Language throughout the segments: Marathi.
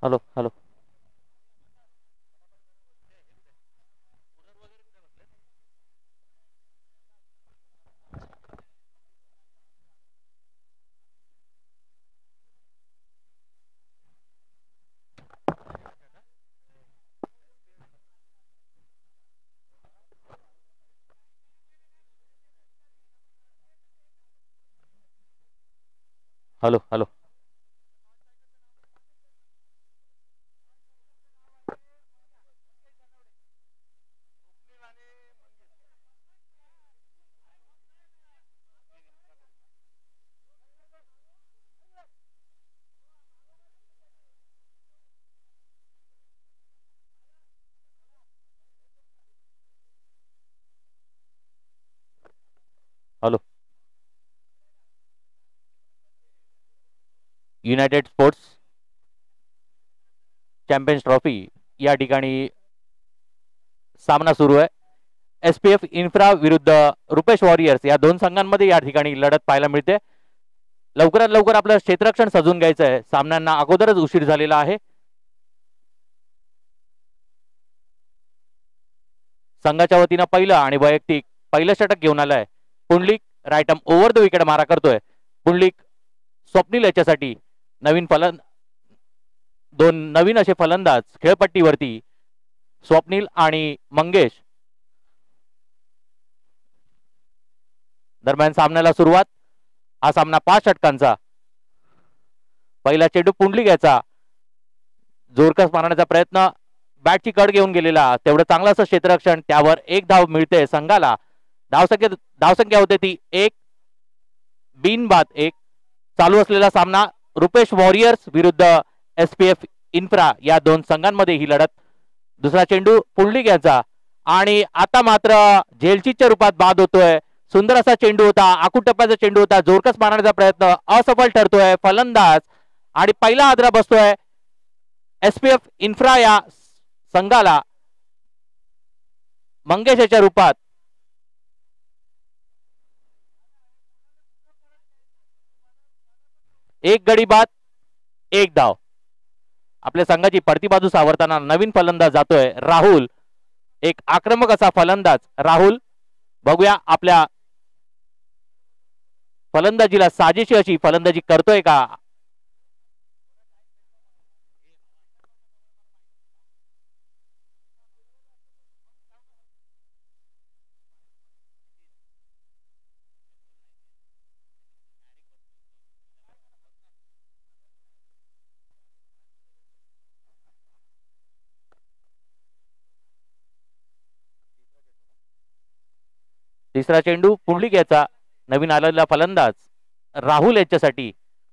Hello hello. Hello hello. Hello. United sports champions trophy या ठिकाणी सामना सुरू आहे. एसपीएफ इन्फ्रा विरुद्ध रुपेश वॉरियर्स या दोन संघांमध्ये या ठिकाणी लढत पाहायला मिळते. लवकरात लवकर आपलं क्षेत्ररक्षण सजून घ्यायचं आहे. सामन्यांना अगोदरच उशीर झालेला आहे. संघाच्या वतीनं पहिलं आणि वैयक्तिक पहिलं षटक घेऊन आलाय Pundalik. Right arm over the wicket मारा करतोय पुंडलिक. स्वप्नील याच्यासाठी दोन नवीन असे फलंदाज खेळपट्टीवरती स्वप्नील आणि मंगेश. दरम्यान सामन्याला सुरुवात. हा सामना 5 षटकांचा. पहिला चेंडू पुंडलिक याचा जोरकस मारण्याचा प्रयत्न. बॅटची कड घेऊन गेलेला. तेवढं चांगलं असं क्षेत्ररक्षण. त्यावर एक धाव मिळते संघाला. धावसंख्या होते ती 1 बिनबाद 1. चालू असलेला सामना रुपेश वॉरियर्स विरुद्ध एसपीएफ इन्फ्रा या दोन संघांमध्ये ही लढत. दुसरा चेंडू पुंडलिक याचा आणि आता मात्र झेलचीच्या रूपात बाद होतोय. सुंदर असा चेंडू होता. आखूड टप्प्याचा चेंडू होता. जोरकस मारण्याचा प्रयत्न असफल ठरतोय. फलंदाज आणि पहिला आदरा बसतोय एसपीएफ इन्फ्रा या संघाला मंगेश याच्या रूपात. एक गडी बाद 1 धाव. आपल्या संघाची पडती बाजू सावरताना नवीन फलंदाज जातोय राहुल. एक आक्रमक असा फलंदाज राहुल. बघूया आपल्या फलंदाजीला साजेशी अशी फलंदाजी करतोय का. तिसरा चेंडू पुंडलिक याचा नवीन आलेला फलंदाज राहुल याच्यासाठी.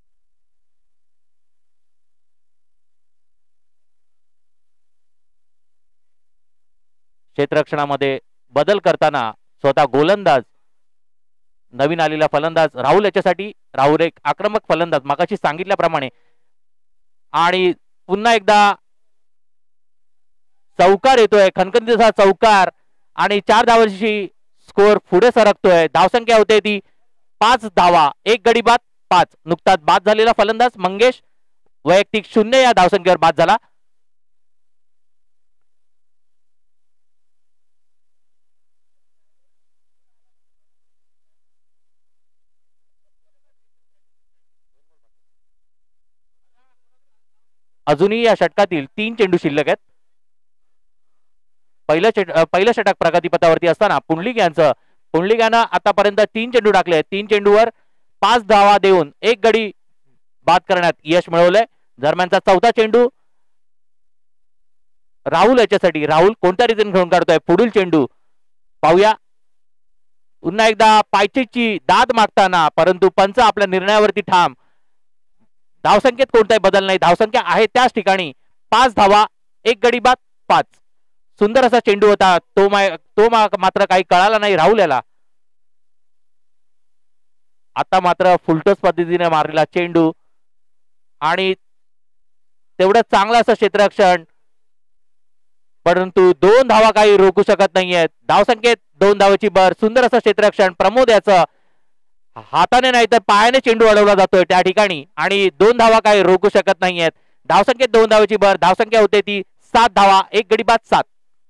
क्षेत्ररक्षणामध्ये बदल करताना स्वतः गोलंदाज नवीन आलेला फलंदाज राहुल याच्यासाठी. राहुल एक आक्रमक फलंदाज मागाशी सांगितल्याप्रमाणे. आणि पुन्हा एकदा चौकार येतोय. खणखणीत असा चौकार आणि 4 धावांची स्कोर पुढे सरकतोय. धावसंख्या होते ती 5 धावा. 1 गडी बाद 5. नुकताच बाद झालेला फलंदाज मंगेश वैयक्तिक 0 या धावसंख्येवर बाद झाला. अजूनही या षटकातील 3 चेंडू शिल्लक आहेत. पहिलं षटक प्रगतीपथावरती असताना पुंडलिकानं आतापर्यंत 3 चेंडू टाकले. 3 चेंडूवर 5 धावा देऊन 1 गडी बाद करण्यात यश मिळवलंय. दरम्यानचा चौथा चेंडू राहुल याच्यासाठी. राहुल कोणत्या रीतीने घेऊन काढतोय पुढील चेंडू पाहूया. पुन्हा एकदा पायचीची दाद मागताना परंतु पंच आपल्या निर्णयावरती ठाम. धावसंख्येत कोणताही बदल नाही. धावसंख्या आहे त्याच ठिकाणी. 5 धावा 1 गडी बाद 5. सुंदर असा चेंडू होता. तो मात्र काही कळाला नाही राहुल याला. आता मात्र फुलटोस पद्धतीने मारलेला चेंडू आणि तेवढं चांगलं असं क्षेत्ररक्षण परंतु 2 धावा काही रोखू शकत नाहीयेत. धावसंख्येत 2 धावाची भर. सुंदर असं क्षेत्ररक्षण प्रमोद याचं. हाताने नाही तर पायाने चेंडू अडवला जातोय त्या ठिकाणी आणि 2 धावा काही रोखू शकत नाहीयेत. धावसंख्येत 2 धावेची भर. धावसंख्या होते ती 7 धावा. एक गडी बाद 7.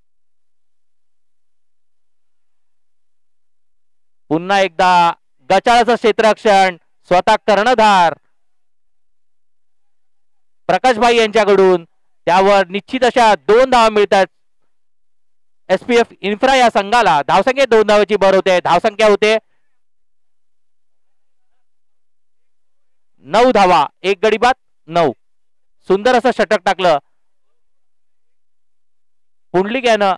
पुन्हा एकदा गचाळाचं क्षेत्ररक्षण स्वतः कर्णधार प्रकाशभाई यांच्याकडून. त्यावर निश्चित अशा 2 धावा मिळतात एसपीएफ इन्फ्रा या संघाला. धावसंख्येत 2 धावेची भर होते. धावसंख्या होते 9 धावा. एक गडी बाद 9. सुंदर असं षटक टाकलं पुंडलिक यानं.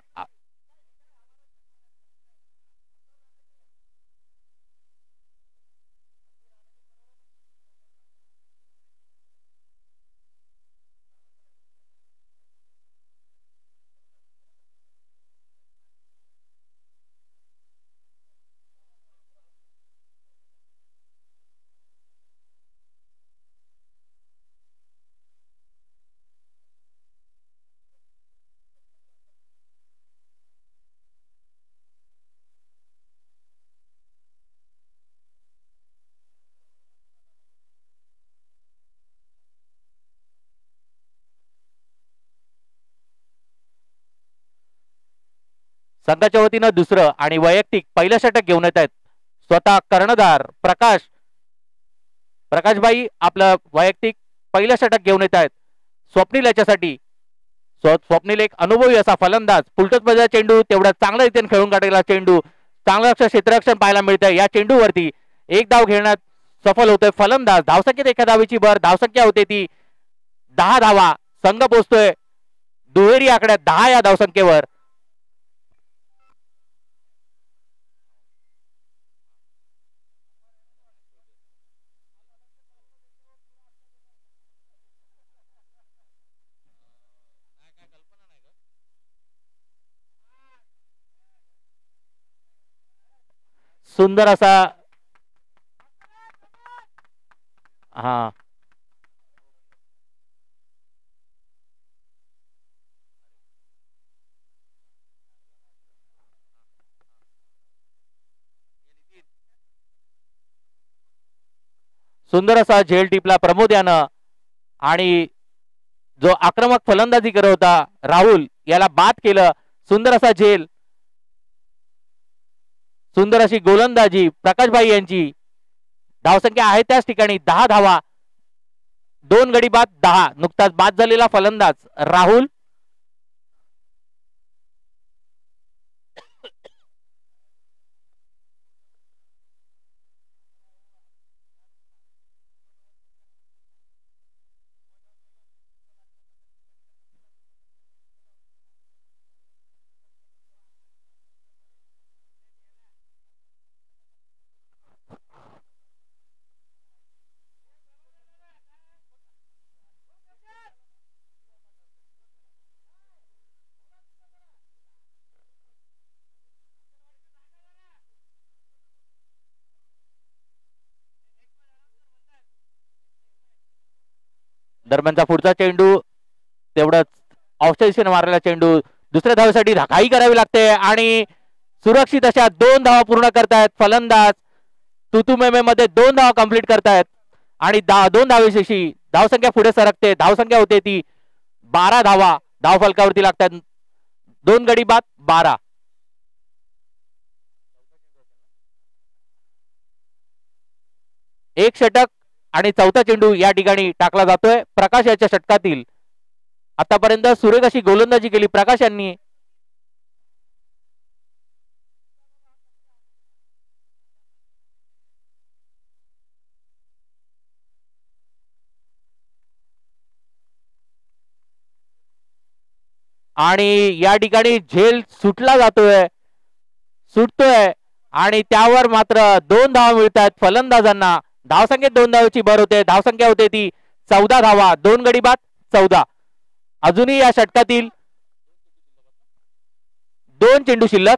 संघाच्या वतीनं दुसरं आणि वैयक्तिक पहिलं षटक घेऊन येत आहेत स्वतः कर्णधार प्रकाशभाई. आपलं वैयक्तिक पहिलं षटक घेऊन येत आहेत. स्वप्नील याच्यासाठी. स्वप्नील एक अनुभवी असा फलंदाज. फुलटोसमध्ये चेंडू तेवढा चांगल्या रीतीने खेळून काढलेला चेंडू. चांगलं क्षेत्ररक्षण पाहायला मिळतंय या चेंडूवरती. एक धाव घेण्यात सफल होतोय फलंदाज. धावसंख्येत 1 धावेची भर. धावसंख्या होते ती 10 धावा. संघ पोहोचतोय दुहेरी आकड्यात 10 या धावसंख्येवर. सुंदर असा हा सुंदर असा झेल टिपला प्रमोद यानं. आणि जो आक्रमक फलंदाजी करत होता राहुल याला बाद केलं. सुंदर असा झेल. सुंदर अशी गोलंदाजी प्रकाशभाई यांची. धावसंख्या आहे त्याच ठिकाणी 10 धावा. 2 गडी बाद 10. नुकताच बाद झालेला फलंदाज राहुल. दरम्यानचा पुढचा चेंडू तेवढंच ऑफसाइड मारलेला चेंडू. दुसऱ्या धावेसाठी घाई करावी लागते आणि सुरक्षित अशा 2 धावा पूर्ण करतायत फलंदाज. तुतुमेमे मध्ये 2 धावा कंप्लीट करतायत आणि 2 धावेशी धावसंख्या पुढे सरकते. धावसंख्या होते ती 12 धावा. धाव फलकावरती लागतात 2 गडी बाद 12. एक षटक आणि चौथा चेंडू या ठिकाणी टाकला जातोय. प्रकाश याच्या षटकातील आतापर्यंत सुरेख अशी गोलंदाजी केली प्रकाश यांनी. आणि या ठिकाणी झेल सुटतोय आणि त्यावर मात्र 2 धावा मिळतात फलंदाजांना. धावसंख्येत 2 धावेची भर होते. धावसंख्या होते ती 14 धावा. 2 गडी बाद 14. अजूनही या षटकातील 2 चेंडू शिल्लक.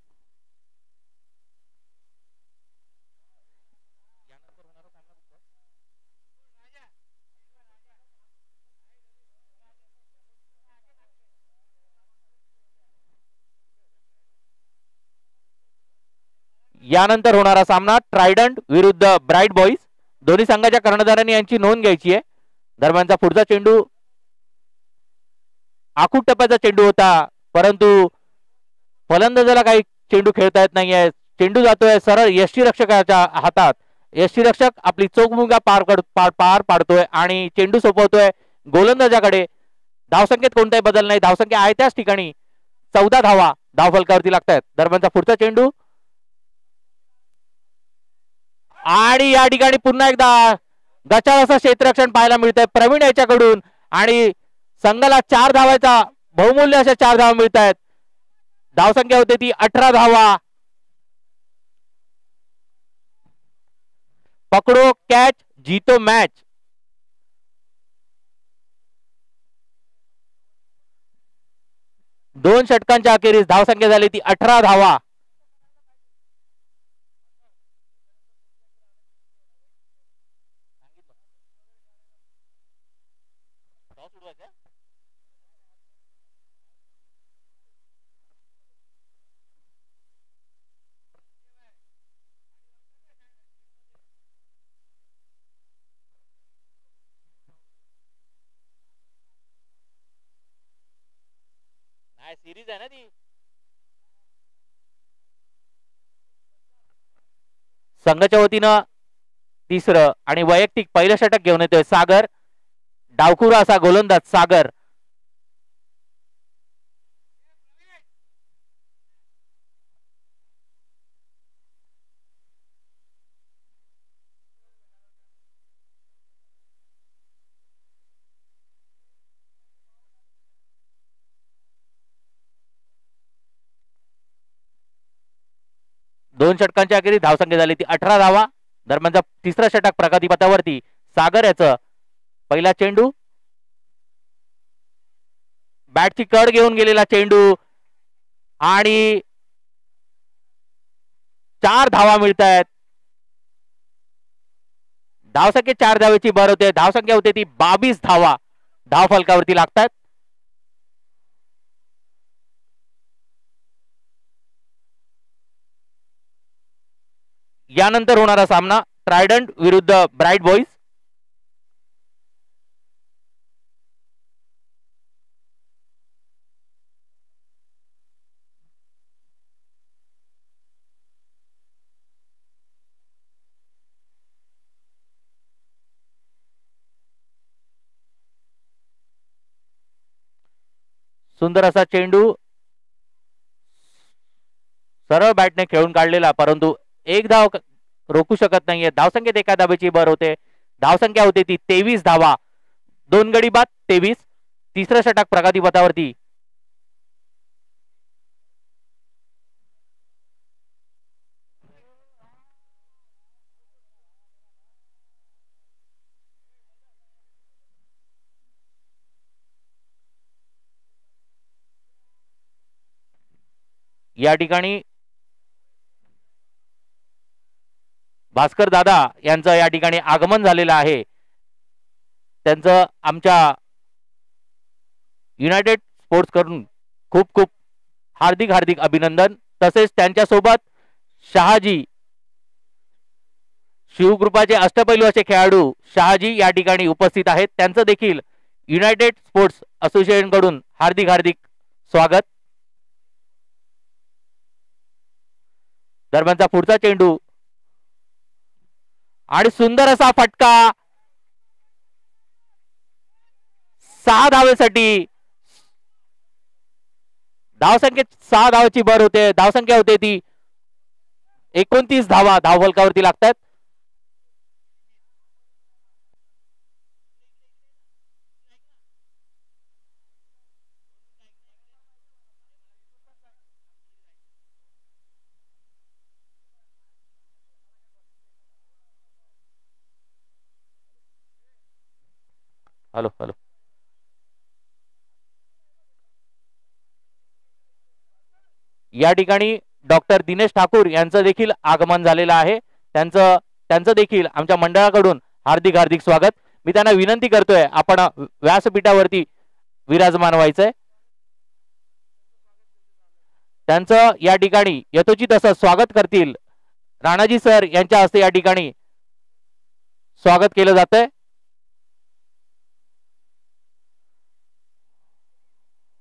यानंतर होणारा सामना ट्रायडंट विरुद्ध ब्राईट बॉईज. दोन्ही संघाच्या कर्णधारांनी यांची नोंद घ्यायची आहे. दरम्यानचा पुढचा चेंडू आखूड टप्प्याचा चेंडू होता, परंतु फलंदाजाला काही चेंडू खेळता येत नाहीये. चेंडू जातोय सरळ यष्टीरक्षकाच्या हातात. यष्टीरक्षक आपली चोख भूमिका पार पाडतोय आणि चेंडू सोपवतोय गोलंदाजाकडे. धावसंख्येत कोणताही बदल नाही, धावसंख्या आहे त्याच ठिकाणी. 14 धावा धावफलकावरती लागतायत. दरम्यानचा पुढचा चेंडू आणि या ठिकाणी पुन्हा एकदा गचाळ असं क्षेत्ररक्षण पाहायला मिळतंय प्रवीण याच्याकडून आणि संघाला 4 धावाचा बहुमूल्य अशा 4 धावा मिळत आहेत. धावसंख्या होते ती 18 धावा. पकडो कॅच जीतो मॅच. दोन षटकांच्या अखेरीस धावसंख्या झाली ती 18 धावा. सिरीज आहे ना ती. संघाच्या वतीनं तिसरं आणि वैयक्तिक पहिलं षटक घेऊन येतोय सागर. डावखुरा असा गोलंदाज सागर. दोन षटकांच्या अखेरीस धावसंख्या झाली ती 18 धावा. दरम्यानचा तिसरा षटक प्रगतीपथावरती सागर याचं. पहिला चेंडू बॅटची कड घेऊन गेलेला चेंडू आणि 4 धावा मिळत आहेत. धावसंख्या 4 धावेची भर होते. धावसंख्या होते ती 22 धावा धाव फलकावरती लागतात. यानंतर होणारा सामना ट्रायडंट विरुद्ध ब्राईट बॉईज. सुंदर असा चेंडू सरळ बॅटने खेळून काढलेला, परंतु एक धाव रोखू शकत नाहीये. धावसंख्येत एका धावेची भर होते. धावसंख्या होते ती 23 धावा. 2 गडी बाद 23. तिसरं षटक प्रगतीपथावरती. या ठिकाणी भास्कर दादा यांचं या ठिकाणी आगमन झालेलं आहे. त्यांचं आमच्या युनायटेड स्पोर्ट्स कडून खूप खूप हार्दिक हार्दिक अभिनंदन. तसेच त्यांच्यासोबत शहाजी शिवकृपाचे अष्टपैलू असे खेळाडू शहाजी या ठिकाणी उपस्थित आहेत. त्यांचं देखील युनायटेड स्पोर्ट्स असोसिएशन कडून हार्दिक हार्दिक स्वागत. दरम्यानचा पुढचा चेंडू आणि सुंदर असा फटका 6 धावेसाठी. धावसंख्येत 6 धावाची भर होते. धावसंख्या होते ती 29 धावा धाव फलकावरती लागतात. Hello hello. या ठिकाणी डॉक्टर दिनेश ठाकूर यांचं देखील आगमन झालेलं आहे. त्यांचं देखील आमच्या मंडळाकडून हार्दिक हार्दिक स्वागत. मी त्यांना विनंती करतोय आपण व्यासपीठावरती विराजमान व्हायचंय. त्यांचं या ठिकाणी यथोचित असं स्वागत करतील राणाजी सर यांच्या हस्ते या ठिकाणी स्वागत केलं जातंय.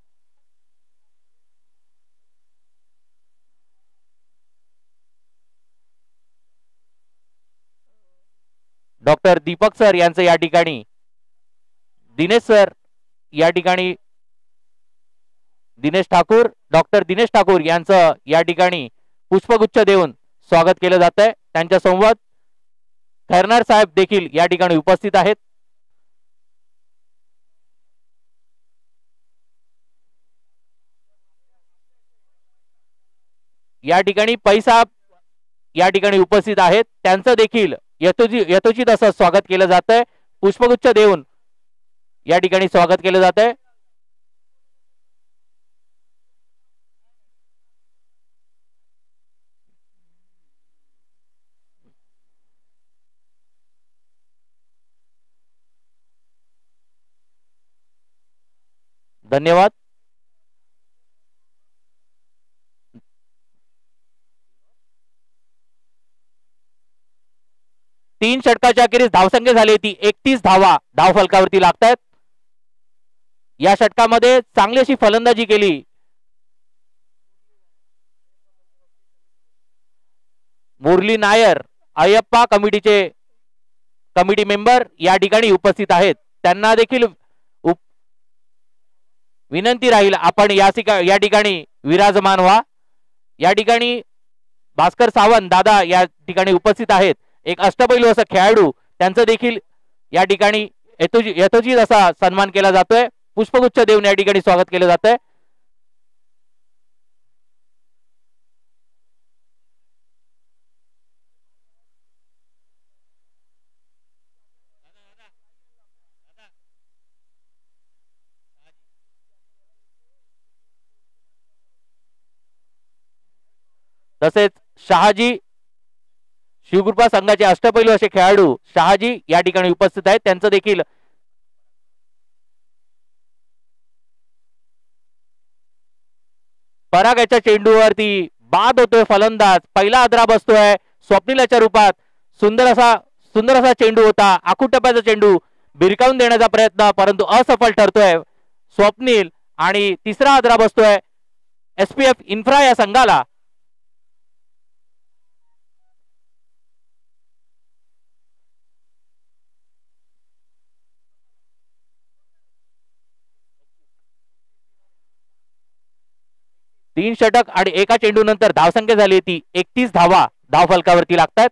डॉक्टर दीपक सर यांचं या ठिकाणी, दिनेश सर या ठिकाणी, दिनेश ठाकूर, डॉक्टर दिनेश ठाकूर यांचं या ठिकाणी पुष्पगुच्छ देऊन स्वागत केलं जात आहे. त्यांच्या सोबत खैरनार साहेब देखील या ठिकाणी उपस्थित आहेत. या ठिकाणी पैसाहेब या ठिकाणी उपस्थित आहेत. त्यांचं देखील यथोचित असं स्वागत केलं जात आहे. पुष्पगुच्छ देऊन या ठिकाणी स्वागत केलं जात आहे. धन्यवाद. तीन षटकाच्या अखेरीस धावसंख्या झाली ती 31 धावा धाव फलकावरती लागतात. या षटकामध्ये चांगली अशी फलंदाजी केली मुरली नायर, अय्यप्पा कमिटी मेंबर या ठिकाणी उपस्थित आहेत. त्यांना देखील विनंती राहील आपण या ठिकाणी विराजमान व्हा. या ठिकाणी भास्कर सावंत दादा या ठिकाणी उपस्थित आहेत. एक अष्टपैलू असा खेळाडू, त्यांचं देखील या ठिकाणी यथोचित असा सन्मान केला जातोय. पुष्पगुच्छ देऊन या ठिकाणी स्वागत केलं जात आहे. तसेच शहाजी शिवकृपा संघाचे अष्टपैलू असे खेळाडू शहाजी या ठिकाणी उपस्थित आहेत. त्यांचं देखील परागाच्या चेंडूवरती बाद होतोय फलंदाज. पहिला आदरा बसतोय स्वप्नीलाच्या रूपात. सुंदर असा चेंडू होता. आखूट टप्प्याचा चेंडू भिरकावून देण्याचा प्रयत्न, परंतु असफल ठरतोय स्वप्नील. आणि तिसरा आदरा बसतोय एसपीएफ इन्फ्रा या संघाला. तीन षटक आणि एका चेंडू नंतर धावसंख्या झाली ती 31 धावा धाव फलकावरती लागतात.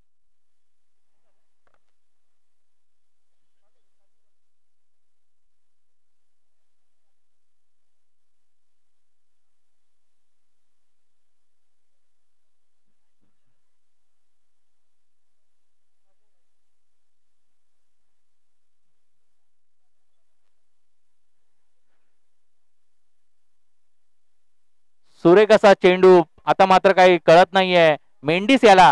सुरेख असा चेंडू, आता मात्र काही कळत नाहीये मेंडिस याला.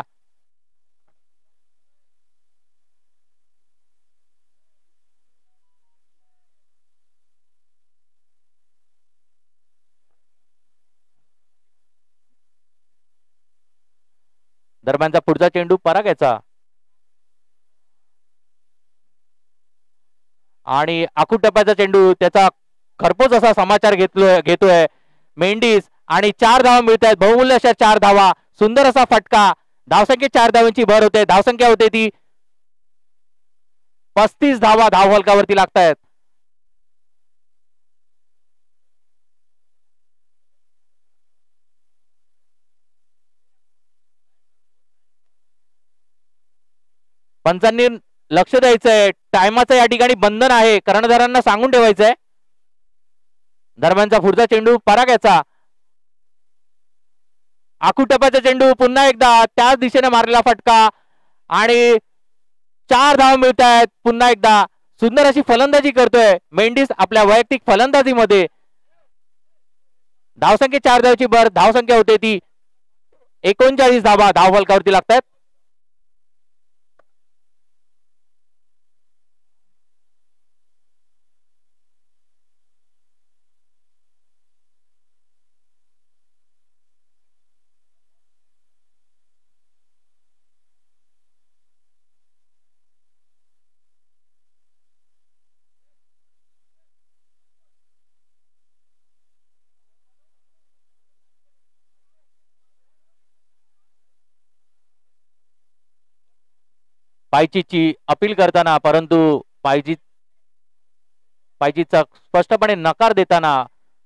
दरम्यानचा पुढचा चेंडू परागाचा आणि आखूट टप्प्याचा चेंडू, त्याचा खरपोच असा समाचार घेतोय मेंडिस. आणि 4 धावा मिळत आहेत, बहुमूल्य अशा 4 धावा. सुंदर असा फटका. धावसंख्येत 4 धावांची भर होते. धावसंख्या होते ती 35 धावा धाव फलकावरती लागतायत. पंचांनी लक्ष द्यायचंय. टायमाचं या ठिकाणी बंधन आहे, कर्णधारांना सांगून ठेवायचंय. दरम्यानचा पुढचा चेंडू परागाचा. आखूट टप्प्याचा चेंडू, पुन्हा एकदा त्याच दिशेने मारलेला फटका आणि 4 धावा मिळत आहेत. पुन्हा एकदा सुंदर अशी फलंदाजी करतोय मेंडिस आपल्या वैयक्तिक फलंदाजीमध्ये. धावसंख्या 4 धावाची भर. धावसंख्या होते ती 39 धावा धाव फलकावरती लागतात. पायचीची अपील करताना, परंतु पायचीचा स्पष्टपणे नकार देताना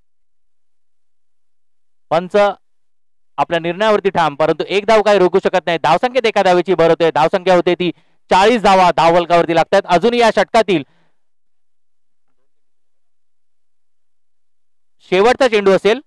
पंच आपल्या निर्णयावरती ठाम, परंतु एक धाव काही रोखू शकत नाही. धावसंख्येत एका धावेची भर होते. धावसंख्या होते ती 40 धावा धावफलकावरती लागतात. अजूनही या षटकातील शेवटचा चेंडू असेल.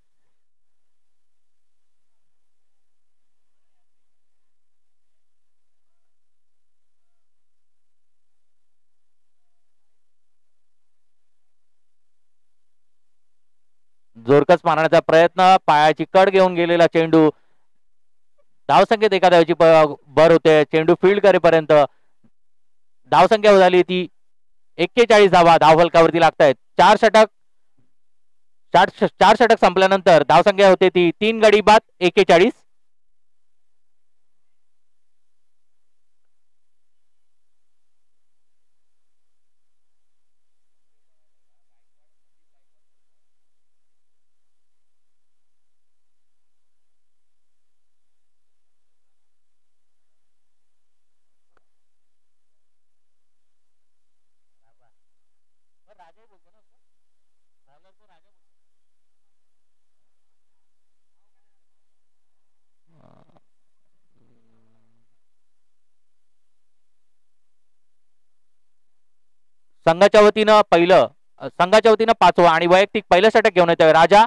जोरकस मारण्याचा प्रयत्न, पायाची कड घेऊन गेलेला चेंडू. धावसंख्येत एका धावेची भर होते. चेंडू फील्ड करेपर्यंत धावसंख्या झाली ती 41 धावा धावफलकावरती लागतायत. चार षटक संपल्यानंतर धावसंख्या होते ती 3 गडी बाद 41. संघाच्या वतीनं 5वं आणि वैयक्तिक पहिलं षटक घेऊन येतोय राजा.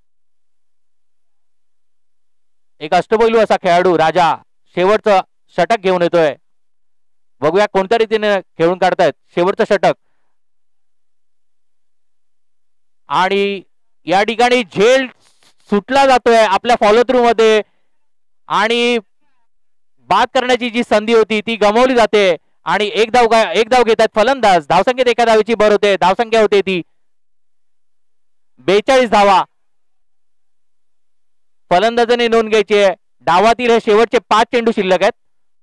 एक अष्टपैलू असा खेळाडू राजा शेवटचं षटक घेऊन येतोय. बघूया कोणत्या रीतीने खेळून काढतायत शेवटचं षटक. आणि या ठिकाणी झेल सुटला जातोय आपल्या फॉलो थ्रू मध्ये आणि बाद करण्याची जी संधी होती ती गमावली जाते. आणि एक धाव घेतात फलंदाज. धावसंख्येत एका धावेची भर होते. धावसंख्या होते ती 42 धावा फलंदाजाने नोंद घ्यायची आहे. डावातील हे शेवटचे 5 चेंडू शिल्लक आहेत.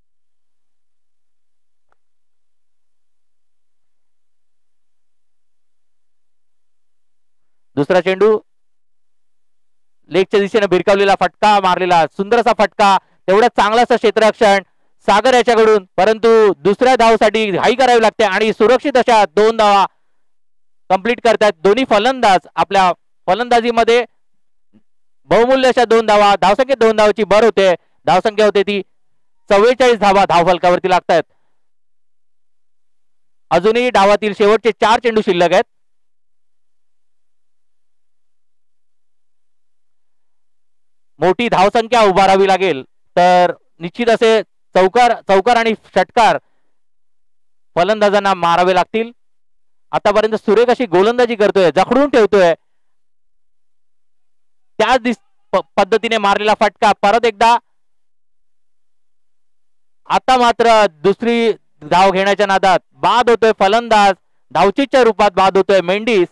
दुसरा चेंडू लेगच्या दिशेने भिरकावलेला फटका मारलेला सुंदर असा फटका. तेवढा चांगलासा क्षेत्ररक्षण सागर याच्याकडून, परंतु दुसऱ्या धावसाठी घाई करावी लागते आणि सुरक्षित अशा 2 धावा कंप्लीट करतात दोन्ही फलंदाज. आपल्या फलंदाजीमध्ये बहुमूल्य अशा 2 धावा. धावसंख्येत 2 धावाची भर होते. धावसंख्या होते ती 44 धावा धावफलकावरती लागतात. अजूनही डावातील शेवटचे 4 चेंडू शिल्लक आहेत. मोठी धावसंख्या उभारावी लागेल तर निश्चित असे चौकार आणि षटकार फलंदाजांना मारावे लागतील. आतापर्यंत सुरेख अशी गोलंदाजी करतोय, जखडून ठेवतोय. त्याच पद्धतीने मारलेला फटका परत एकदा. आता मात्र दुसरी धाव घेण्याच्या नादात बाद होतोय फलंदाज. धावचीच्या रूपात बाद होतोय मेंडिस.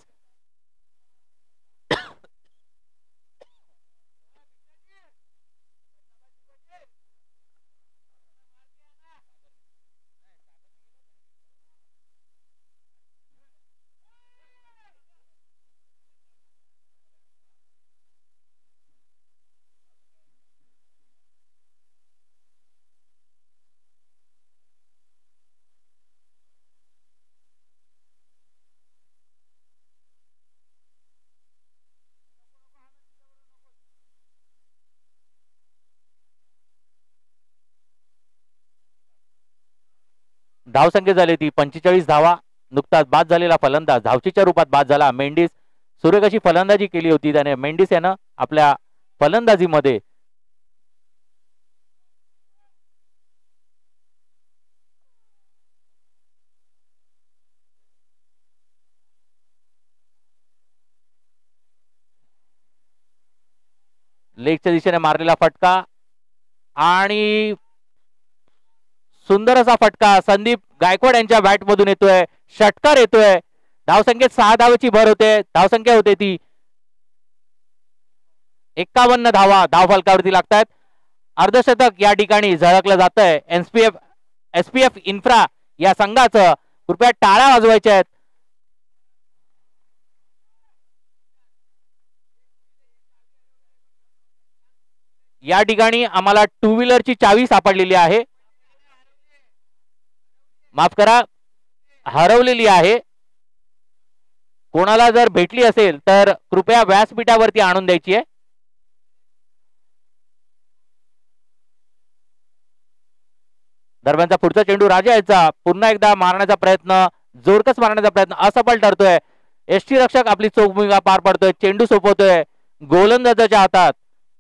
धावसंख्या झाली ती 45 धावा. नुकताच बाद झालेला फलंदाज धावचीच्या रूपात बाद झाला मेंडिस. सुरेख अशी फलंदाजी केली होती त्याने. मेंडिस यानं आपल्या फलंदाजीमध्ये लेगच्या दिशेने मारलेला फटका आणि सुंदर असा फटका संदीप गायकवाड यांच्या बॅट मधून येतोय. षटकार येतोय. धावसंख्येत 6 धावेची भर होते. धावसंख्या होते ती 51 धावा धावफलकावरती लागतात. अर्धशतक या ठिकाणी झळकलं जात आहे एसपीएफ इन्फ्रा या संघाचं. कृपया टाळ्या वाजवायच्या आहेत. या ठिकाणी आम्हाला 2 व्हीलरची चावी सापडलेली आहे. माफ करा, हरवलेली आहे. कोणाला जर भेटली असेल तर कृपया व्यासपीठावरती आणून द्यायची आहे. दरम्यानचा पुढचा चेंडू राजा याचा पुन्हा एकदा मारण्याचा प्रयत्न, जोरकस मारण्याचा प्रयत्न असफल ठरतोय. एसटी रक्षक आपली चोख भूमिका पार पाडतोय, चेंडू सोपवतोय गोलंदाजाच्या हातात.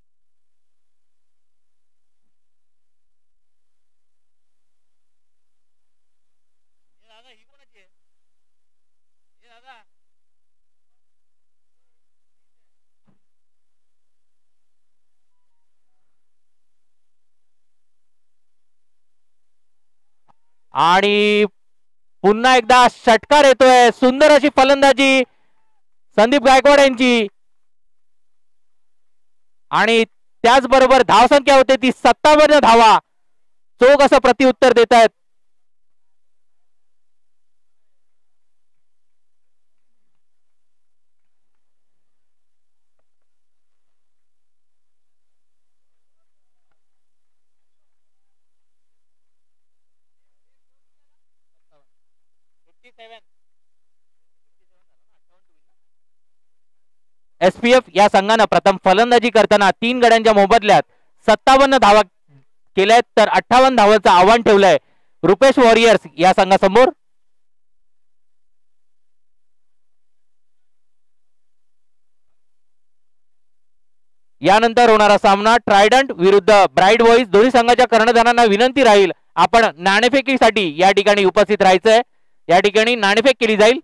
आणि पुन्हा एकदा षटकार येतोय. सुंदर अशी फलंदाजी संदीप गायकवाड यांची, आणि त्याचबरोबर धावसंख्या होते ती 57 धावा. चोख असं प्रत्युत्तर देत आहेत. एसपीएफ या संघानं प्रथम फलंदाजी करताना 3 गड्यांच्या मोबदल्यात 57 धावा केल्यात, तर 58 धावांचं आव्हान ठेवलंय रुपेश वॉरियर्स या संघासमोर. यानंतर होणारा सामना ट्रायडंट विरुद्ध ब्राईट बॉईज. दोन्ही संघाच्या कर्णधारांना विनंती राहील आपण नाणेफेकीसाठी या ठिकाणी उपस्थित राहायचंय. या ठिकाणी नाणेफेक केली जाईल.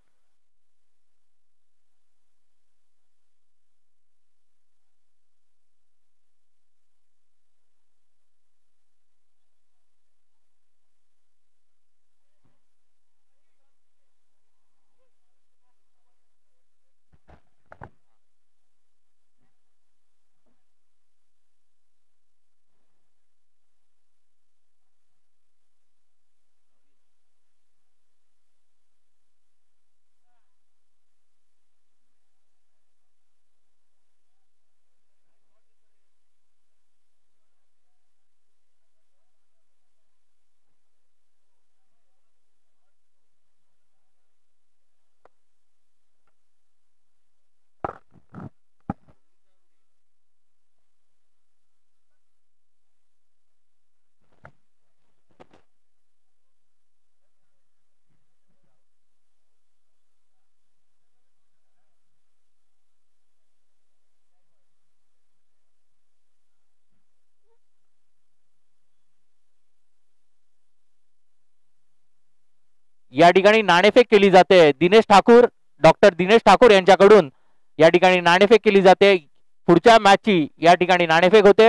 या ठिकाणी नाणेफेक केली जाते. दिनेश ठाकूर, डॉक्टर दिनेश ठाकूर यांच्याकडून या ठिकाणी नाणेफेक केली जाते. पुढच्या मॅचची या ठिकाणी नाणेफेक होते.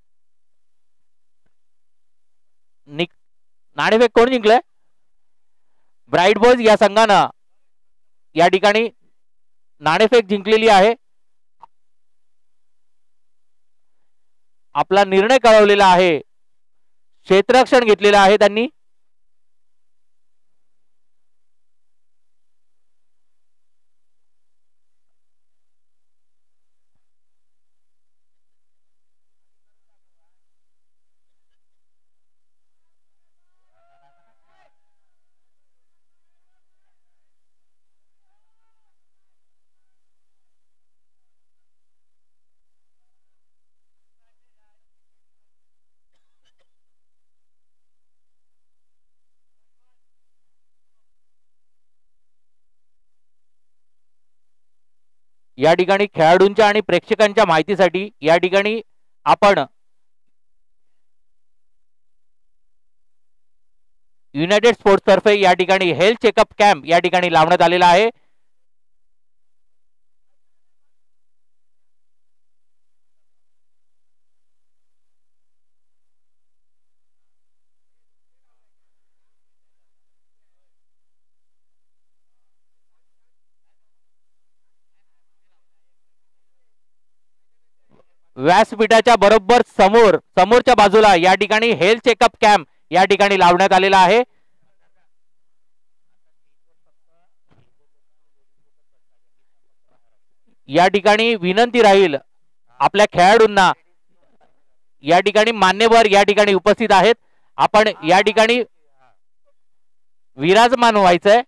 नाणेफेक कोण जिंकलंय? ब्राईट बॉयज या संघानं या ठिकाणी नाणेफेक जिंकलेली आहे. आपला निर्णय कळवलेला आहे, क्षेत्ररक्षण घेतलेलं आहे त्यांनी. या ठिकाणी खेळाडूंच्या आणि प्रेक्षकांच्या माहितीसाठी या ठिकाणी आपण युनायटेड स्पोर्ट्स तर्फे या ठिकाणी हेल्थ चेकअप कॅम्प या ठिकाणी लावण्यात आलेला आहे. व्यासपीठाच्या बरोबर समोरच्या बाजूला या ठिकाणी हेल्थ चेकअप कॅम्प या ठिकाणी लावण्यात आलेला आहे. या ठिकाणी विनंती राहील आपल्या खेळाडूंना, या ठिकाणी मान्यवर या ठिकाणी उपस्थित आहेत. आपण या ठिकाणी विराजमान व्हायचंय.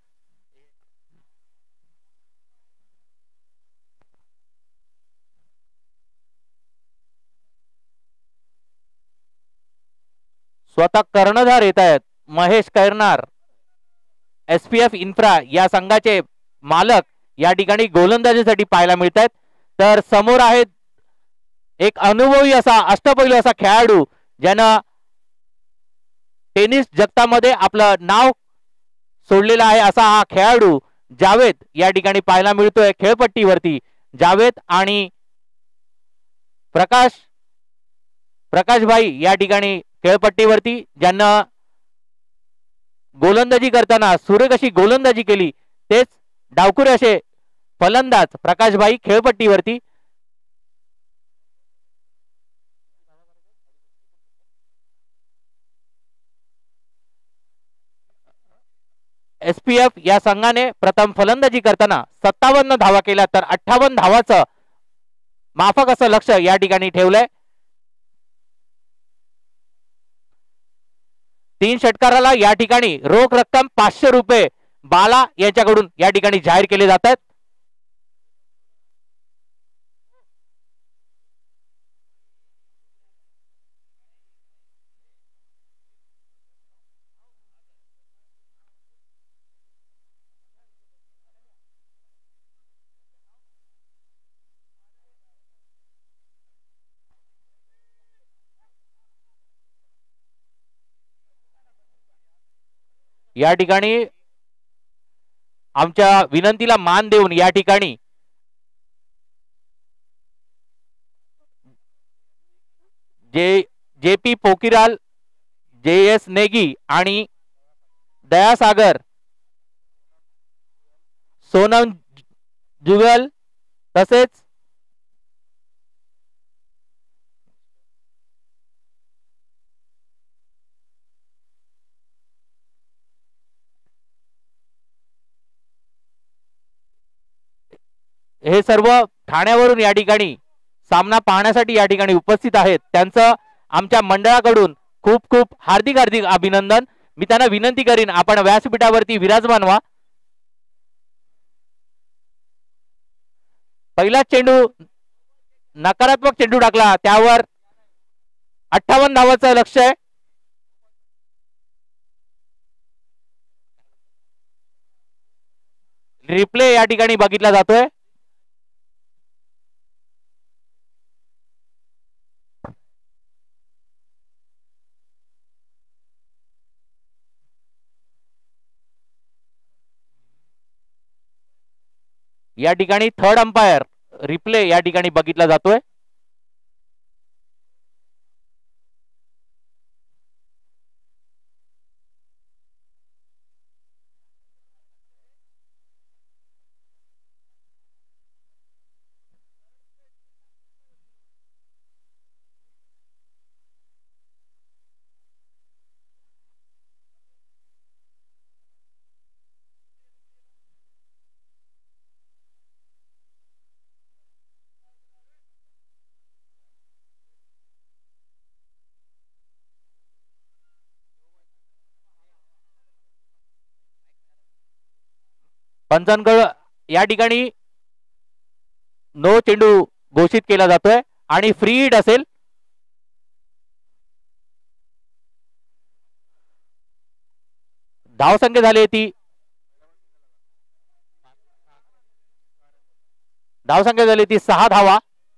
स्वतः कर्णधार येत आहेत महेश कैरनार, एसपीएफ इन्फ्रा या संघाचे मालक या ठिकाणी गोलंदाजीसाठी पाहायला मिळत आहेत. तर समोर आहेत एक अनुभवी असा अष्टपैलू असा खेळाडू ज्यानं टेनिस जगतामध्ये आपलं नाव सोडलेलं आहे असा हा खेळाडू जावेद या ठिकाणी पाहायला मिळतोय खेळपट्टीवरती. जावेद आणि प्रकाशभाई या ठिकाणी खेळपट्टीवरती, ज्यांना गोलंदाजी करताना सुरेख अशी गोलंदाजी केली तेच डावखुरे असे फलंदाज प्रकाशभाई खेळपट्टीवरती. एसपीएफ या संघाने प्रथम फलंदाजी करताना 57 धावा केल्या तर 58 धावाचं माफक असं लक्ष या ठिकाणी ठेवलंय. 3 षटकाराला या ठिकाणी रोख रक्कम 500 रुपये बाला यांच्याकडून या ठिकाणी जाहीर केले जातात. या ठिकाणी आमच्या विनंतीला मान देऊन या ठिकाणी जे पी पोकिराल, जे एस नेगी आणि दयासागर, सोनम जुगल तसेच हे सर्व ठाण्यावरून या ठिकाणी सामना पाहण्यासाठी या ठिकाणी उपस्थित आहेत. त्यांचं आमच्या मंडळाकडून खूप खूप हार्दिक हार्दिक अभिनंदन. मी त्यांना विनंती करीन आपण व्यासपीठावरती विराजमान व्हा. पहिला चेंडू नकारात्मक चेंडू टाकला, त्यावर 58 धावाचं लक्ष आहे. रिप्ले या ठिकाणी बघितला जातोय. या ठिकाणी थर्ड अंपायर रिप्ले या ठिकाणी बघितला जातोय. पंचांकडे या ठिकाणी नो चेंडू घोषित केला जातोय आणि फ्री हिट असेल. धावसंख्या झाली ती धावसंख्या झाली ती 6 धावा.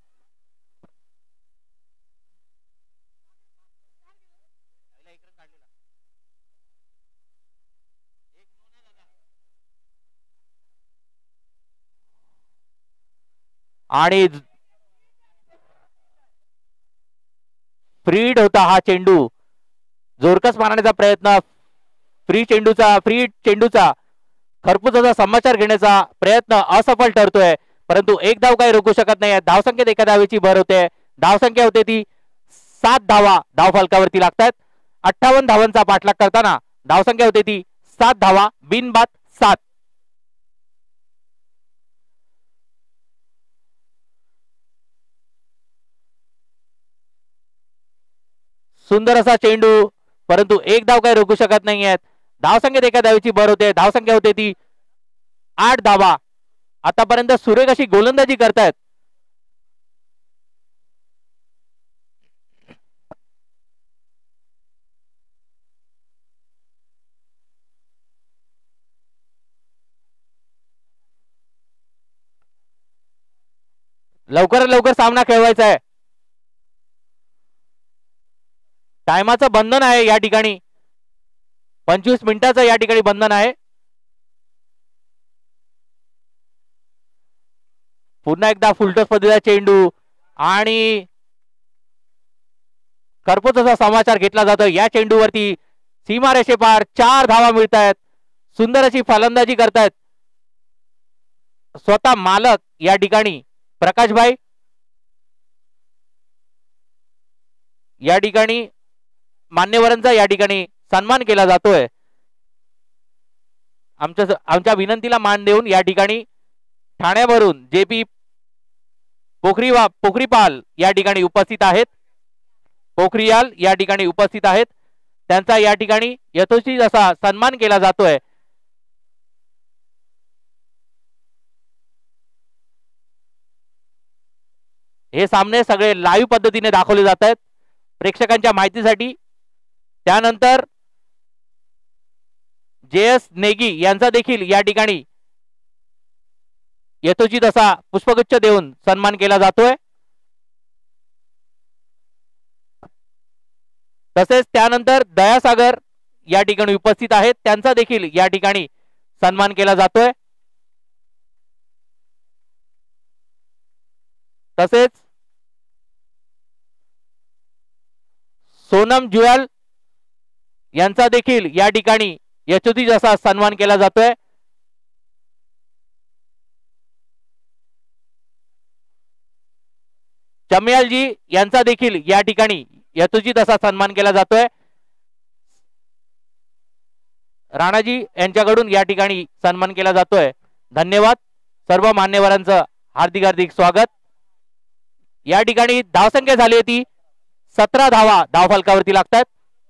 आणि फ्री हिट होता हा चेंडू. जोरकस मारण्याचा प्रयत्न, फ्री चेंडूचा खरपूसाचा समाचार घेण्याचा प्रयत्न असफल ठरतोय, परंतु एक धाव काही रोखू शकत नाही. धावसंख्येत एका धावेची भर होते. धावसंख्या होते ती 7 धावा धाव फलकावरती लागतात. 58 धावांचा पाठलाग करताना धावसंख्या होते ती 7 धावा, बिनबाद 7. सुंदर असा चेंडू, परंतु एक धाव काही रोखू शकत नाहीयेत. धावसंख्येत एका धावेची भर होते. धावसंख्या होते ती 8 धावा. आतापर्यंत सुरेख अशी गोलंदाजी करतायत. लवकरात लवकर सामना खेळवायचा आहे. टायमाचं बंधन आहे या ठिकाणी. 25 मिनिटाचं या ठिकाणी बंधन आहे. पुन्हा एकदा फुलटॉस पद्धतीचा चेंडू आणि करपोच असा समाचार घेतला जातो. या चेंडूवरती सीमारेषे पार 4 धावा मिळत आहेत. सुंदर अशी फलंदाजी करतायत स्वतः मालक या ठिकाणी प्रकाशभाई. या ठिकाणी मान्यवरांचा या ठिकाणी सन्मान केला जातोय. आमच्या विनंतीला मान देऊन या ठिकाणी ठाण्यावरून JP पोखरीपाल या ठिकाणी उपस्थित आहेत. पोखरियाल या ठिकाणी उपस्थित आहेत. त्यांचा या ठिकाणी यथोचित असा सन्मान केला जातोय. हे सामने सगळे लाईव्ह पद्धतीने दाखवले जात आहेत प्रेक्षकांच्या माहितीसाठी. त्यानंतर JS नेगी यांचा देखील या ठिकाणी यथोचित असा पुष्पगुच्छ देऊन सन्मान केला जातोय. तसेच त्यानंतर दयासागर या ठिकाणी उपस्थित आहेत. त्यांचा देखील या ठिकाणी सन्मान केला जातोय. तसेच सोनम जुयाल यांचा देखील या ठिकाणी यथोचित असा सन्मान केला जातोय. चमयालजी यांचा देखील या ठिकाणी यथोचित असा सन्मान केला जातोय. राणाजी यांच्याकडून या ठिकाणी सन्मान केला जातोय. धन्यवाद. सर्व मान्यवरांचं हार्दिक हार्दिक स्वागत. या ठिकाणी धावसंख्या झाली होती 17 धावा धावफलकावरती लागतात.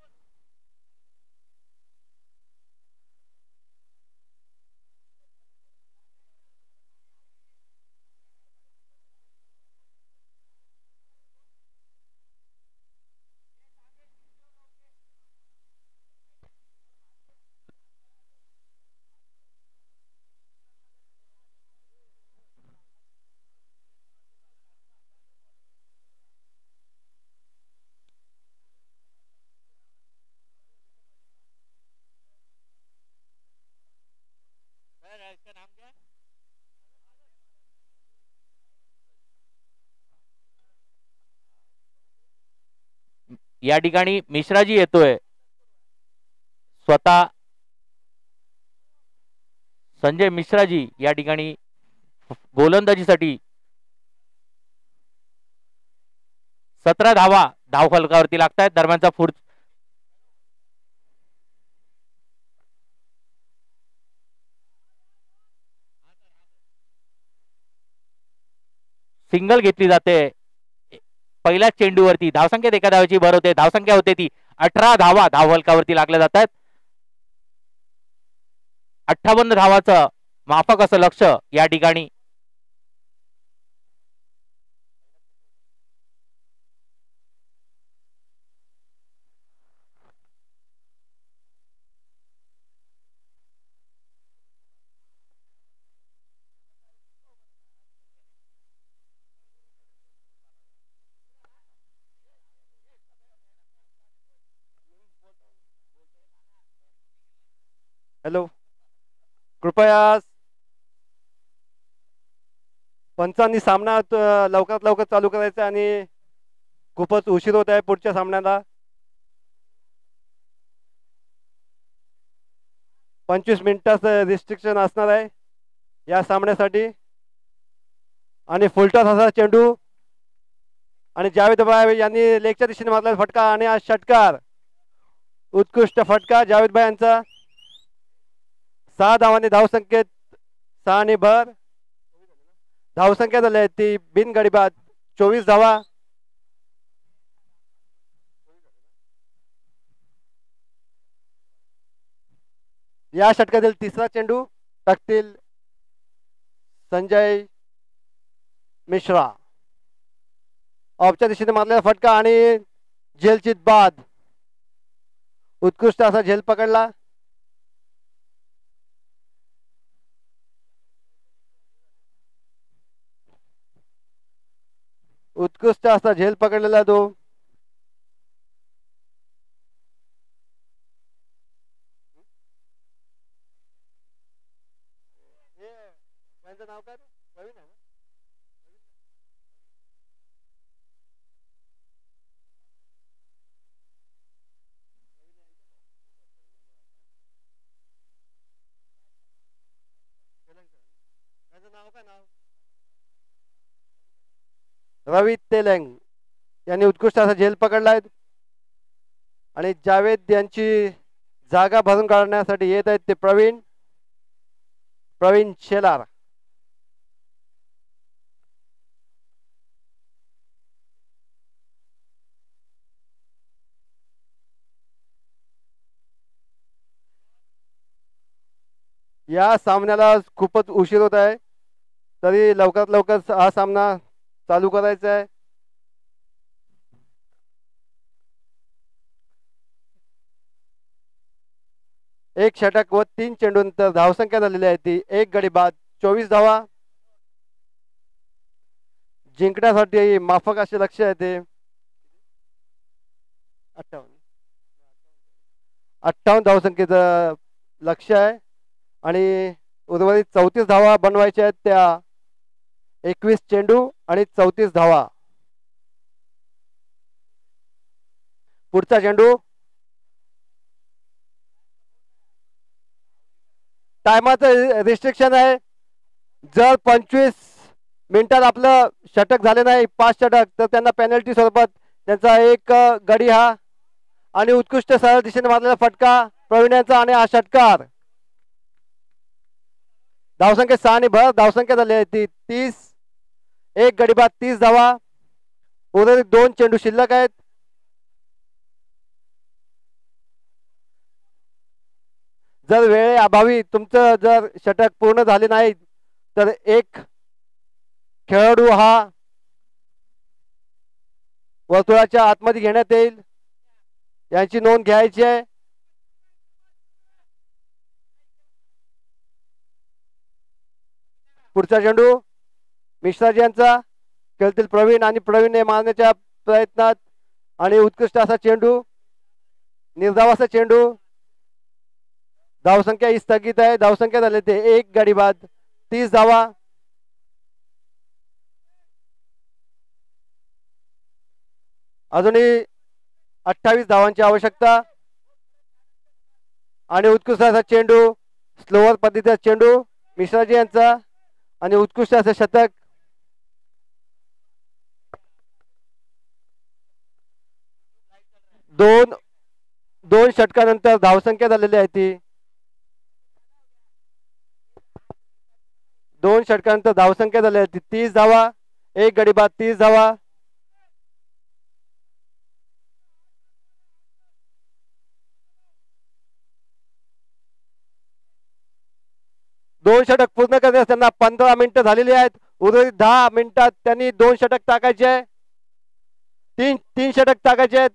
या ठिकाणी मिश्राजी येतोय. स्वतः संजय मिश्राजी या ठिकाणी गोलंदाजीसाठी 17 धावा धावफलकावरती लागतायत. दरम्यानचा सिंगल घेतली जाते. पहिल्याच चेंडूवरती धावसंख्येत एका धावाची भर होते. धावसंख्या होते ती 18 धावा धावफलकावरती लागल्या जातात. 58 धावाचं माफक असं लक्ष या ठिकाणी हॅलो, कृपया पंचांनी सामना लवकरात लवकर चालू करायचा आणि खूपच उशीर होत आहे पुढच्या सामन्याला. 25 मिनिटाचं रिस्ट्रिक्शन असणार आहे या सामन्यासाठी. आणि फुलटॉस असा चेंडू आणि जावेद भाई यांनी लेगच्या दिशेने मारलेला फटका आणि हा षटकार. उत्कृष्ट फटका जावेद भाई यांचा. 6 धावांनी धावसंख्येत 6 ने भर. धावसंख्या झाली ती बिनगडी बाद 24 धावा. या षटकातील तिसरा चेंडू टाकतील संजय मिश्रा. ऑफच्या दिशेने मारलेला फटका आणि झेलचित बाद. उत्कृष्ट असा झेल पकडला. उत्कृष्ट असा झेल पकडलेला तो. नाव काय प्रवीण आहे ना. नाव काय नाव रवी तेलंग यांनी उत्कृष्ट असा झेल पकडलाय आणि जावेद यांची जागा भरून काढण्यासाठी येत आहेत ते प्रवीण शेलार. या सामन्याला खूपच उशीर होत आहे, तरी लवकरात लवकर हा सामना चालू करायचा आहे. एक षटक व 3 चेंडूनंतर धावसंख्या झालेली आहे ती 1 गडी बाद 24 धावा. जिंकण्यासाठी माफक असे लक्ष आहे ते 58 धावसंख्येचं लक्ष आहे आणि उर्वरित 34 धावा बनवायच्या आहेत त्या 21 चेंडू आणि 34 धावा. पुढचा चेंडू टायमाचं रिस्ट्रिक्शन आहे. जर 25 मिनिटात आपलं षटक झाले नाही 5 षटक तर त्यांना पेनल्टी स्वरूपात त्यांचा एक गडी हा आणि उत्कृष्ट सरळ दिशेने मारलेला फटका प्रवीणांचा आणि हा षटकार. धावसंख्या 6 आणि भर धावसंख्या झाली आहे ती 30. 1 गडी बाद 30 धावा. उर्वरित 2 चेंडू शिल्लक आहेत. जर वेळे अभावी तुमचं जर षटक पूर्ण झाले नाही तर एक खेळाडू हा वर्तुळाच्या आतमध्ये घेण्यात येईल. यांची नोंद घ्यायची आहे. पुढचा चेंडू मिश्राजी यांचा खेळतील प्रवीण आणि प्रवीणने मारण्याच्या प्रयत्नात आणि उत्कृष्ट असा चेंडू निर्धाव असा चेंडू. धावसंख्या ही स्थगित आहे. धावसंख्या झाली ते 1 गडी बाद 30 धावा. अजूनही 28 धावांची आवश्यकता आणि उत्कृष्ट असा चेंडू स्लोअर पद्धतीचा चेंडू मिश्राजी यांचा आणि उत्कृष्ट असं शतक. दोन षटकानंतर धावसंख्या झालेली आहे ती 2 षटकानंतर धावसंख्या झाली आहे ती 30 धावा. 1 गडी बाद 30 धावा. दोन षटक पूर्ण करण्यास त्यांना 15 मिनिटं झालेली आहेत. उर्वरित 10 मिनिटात त्यांनी 2 षटक टाकायचे आहे. तीन षटक टाकायचे आहेत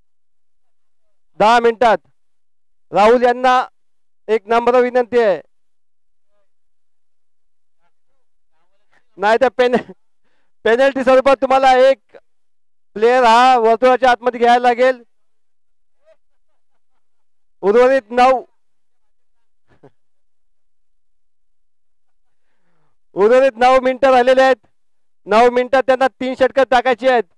10 मिनिटात. राहुल यांना एक नम्र विनंती आहे, नाही तर पेनल्टी स्वरूपात तुम्हाला एक प्लेयर हा वर्तुळाच्या आतमध्ये घ्यायला लागेल. उर्वरित 9 मिनिटं राहिलेले आहेत. 9 मिनिटात त्यांना 3 षटकं टाकायची आहेत.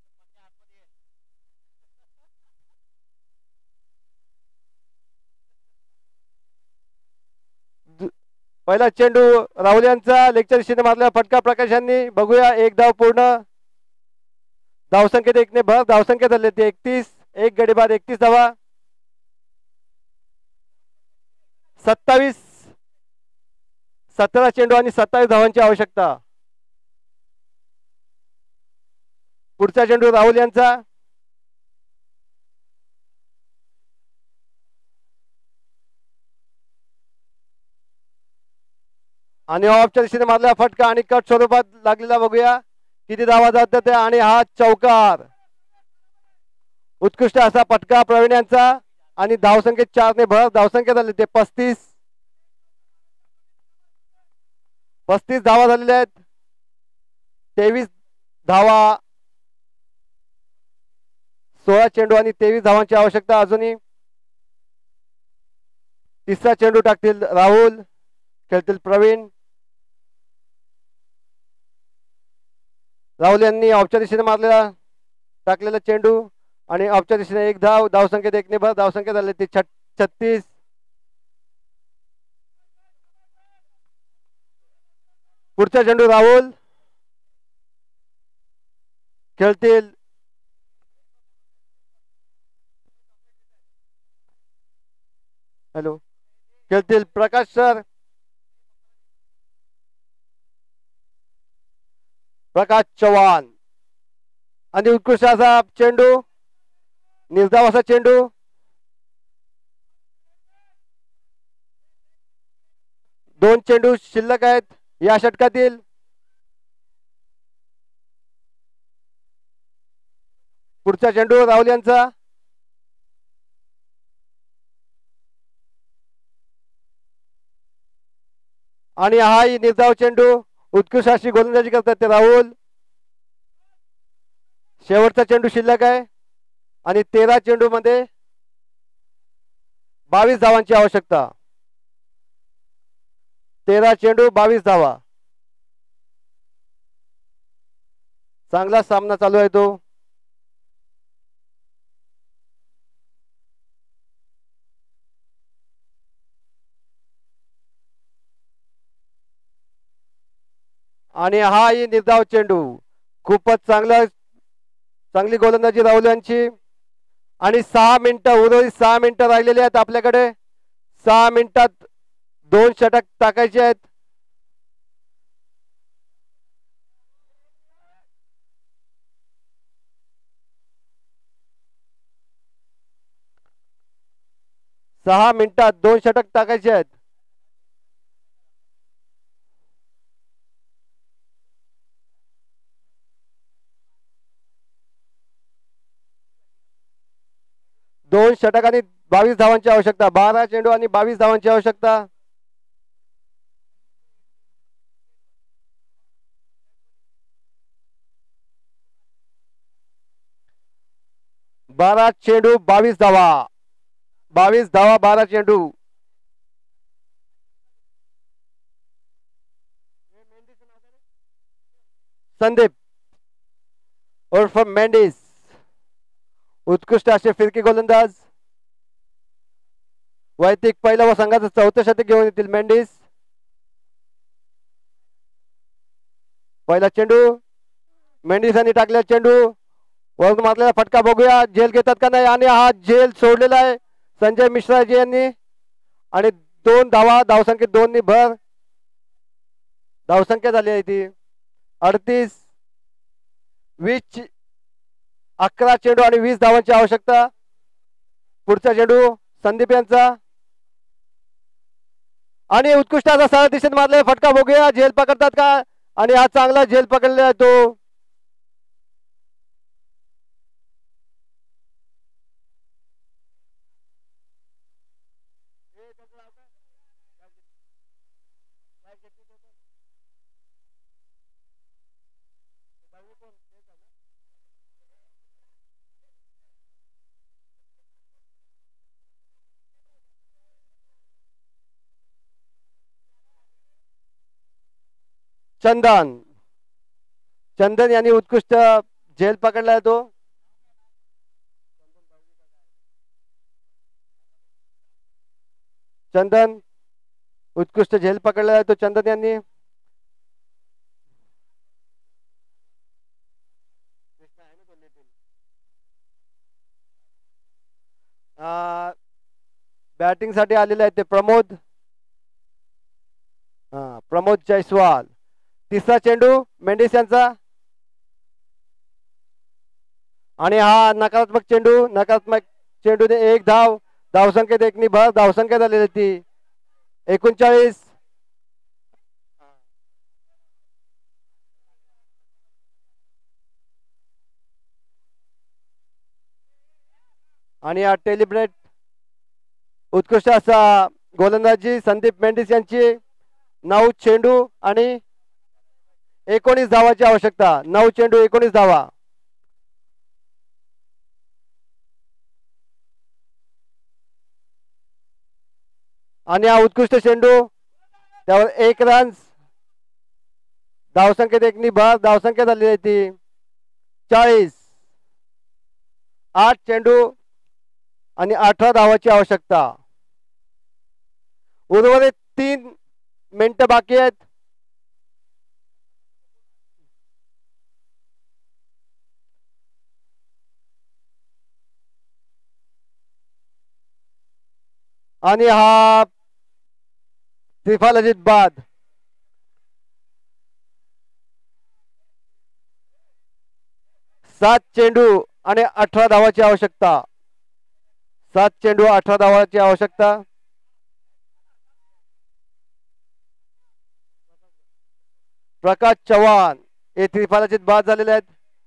पहिला चेंडू राहुल यांचा लेगच्या दिशेने मारलेला फटका प्रकाश यांनी. बघूया 1 धाव पूर्ण. धावसंख्येत 1 ने भर धावसंख्या झाली ते 31. 1 गडी बाद 31 धावा. 17 चेंडू आणि 27 धावांची आवश्यकता. पुढचा चेंडू राहुल यांचा. आणि ऑफच्या दिशेने मारलेला फटका आणि कट स्वरूपात लागलेला बघूया किती धावा जातात ते. आणि हा चौकार, उत्कृष्ट असा फटका प्रवीण यांचा. आणि धावसंख्येत 4 ने भर धावसंख्या झाली ते 35 धावा झालेल्या आहेत. 23 धावा, 16 चेंडू आणि 23 धावांची आवश्यकता अजूनही. तिसरा चेंडू टाकतील राहुल, खेळतील प्रवीण. राहुल यांनी ऑफच्या दिशेने मारलेला टाकलेला चेंडू आणि ऑफच्या दिशेने 1 धाव, धावसंख्येत 1 ने भर धावसंख्या झाली ती 36. पुढचा चेंडू राहुल, खेळतील खेळतील प्रकाश सर, प्रकाश चव्हाण. आणि उत्कृष्ट असा चेंडू, निर्धाव असा चेंडू. दोन चेंडू शिल्लक आहेत या षटकातील. पुढचा चेंडू राहुल यांचा. आणि हाही निर्धाव चेंडू, उत्कृष्ट अशी गोलंदाजी करतात ते राहुल. शेवटचा चेंडू शिल्लक आहे आणि 13 चेंडू मध्ये 22 धावांची आवश्यकता. 13 चेंडू 22 धावा. चांगला सामना चालू आहे तो. आणि हाही निर्धाव चेंडू, खूपच चांगली गोलंदाजी राहुल यांची. आणि 6 मिनिटं उर्वरित 6 मिनिटं राहिलेली आहेत आपल्याकडे. 6 मिनिटात 2 षटक टाकायचे आहेत. सहा मिनिटात 2 षटक टाकायचे आहेत. दोन षटक आणि 22 धावांची आवश्यकता. 12 चेंडू आणि 22 धावांची आवश्यकता. बारा चेंडू 22 धावा. 22 धावा 12 चेंडू. संदीप उर्फ मेंडिस, उत्कृष्ट असे फिरकी गोलंदाज. वैयक्तिक पहिला व संघाचं 4थं शतक घेऊन येतील मेंडिस. पहिला चेंडू मेंडिस यांनी टाकलेला चेंडू, वरून मारलेला फटका बघूया झेल घेतात का नाही. आणि हा झेल सोडलेला आहे संजय मिश्राजी यांनी. आणि 2 धावा, धावसंख्येत 2 ने भर धावसंख्या झाली आहे ती 38. 11 चेंडू आणि 20 धावांची आवश्यकता. पुढचा चेंडू संदीप यांचा. आणि उत्कृष्ट असा सरळ दिशेने मारलेला फटका बघूया झेल पकडतात का. आणि हा चांगला झेल पकडलेला आहे तो. चंदन यांनी उत्कृष्ट झेल पकडलाय तो. चंदन उत्कृष्ट झेल पकडला आहे तो चंदन यांनी. बॅटिंग साठी आलेले आहेत ते प्रमोद जयस्वाल. तिसरा चेंडू मेंडिस यांचा. आणि हा नकारात्मक चेंडूने 1 धाव, धावसंख्येत 1 ने भर धावसंख्या झालेली ती 39. आणि हा टेलिब्रेट उत्कृष्ट असा गोलंदाजी संदीप मेंडिस यांची 9 चेंडू आणि 19 धावाची आवश्यकता. 9 चेंडू 19 धावा. आणि हा उत्कृष्ट चेंडू त्यावर 1 रन. धावसंख्येत 1 भर. धावसंख्या झाली आहे ती 40. 8 चेंडू आणि 18 धावाची आवश्यकता. उर्वरित 3 मिनिटं बाकी आहेत. आणि हा त्रिफलंदित बाद. सात चेंडू आणि 18 धावाची आवश्यकता. 7 चेंडू 18 धावाची आवश्यकता. प्रकाश चव्हाण हे त्रिफलंदित बाद झालेले आहेत.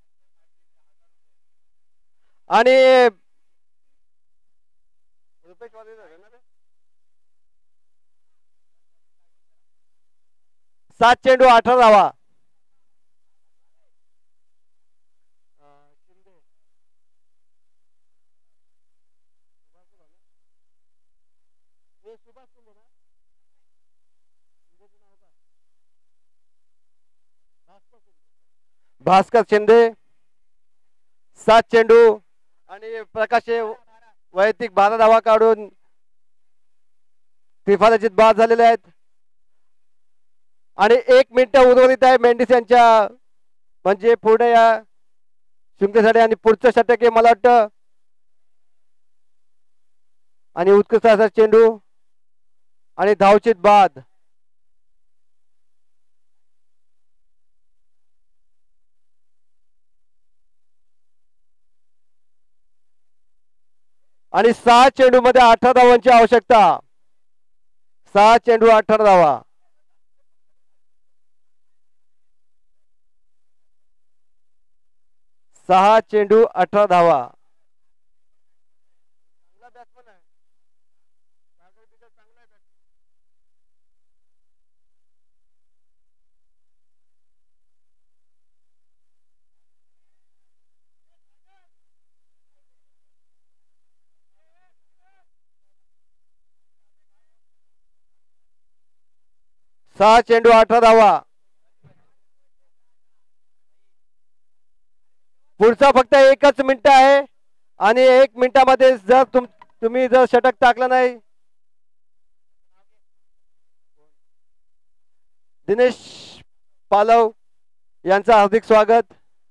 आणि 7 चेंडू 18 धावा. भास्कर शिंदे 7 चेंडू आणि प्रकाश वैयक्तिक 12 धावा काढून त्रिफलंदित बाद झालेले आहेत. आणि 1 मिनिट उर्वरित आहे मेंडिस यांच्या, म्हणजे पुढे या शृंखलेसाठी. आणि पुढचं षटक आहे मला वाटतं. आणि उत्कृष्ट असा चेंडू आणि धावचित बाद. आणि 6 चेंडू मध्ये 18 धावांची आवश्यकता. 6 चेंडू 18 धावा. सहा चेंडू 18 धावा. सहा चेंडू 18 धावा. पुढचा फक्त 1च मिनिट आहे. आणि 1 मिनिटामध्ये जर तुम्ही जर षटक टाकलं नाही. दिनेश पालव यांचं हार्दिक स्वागत.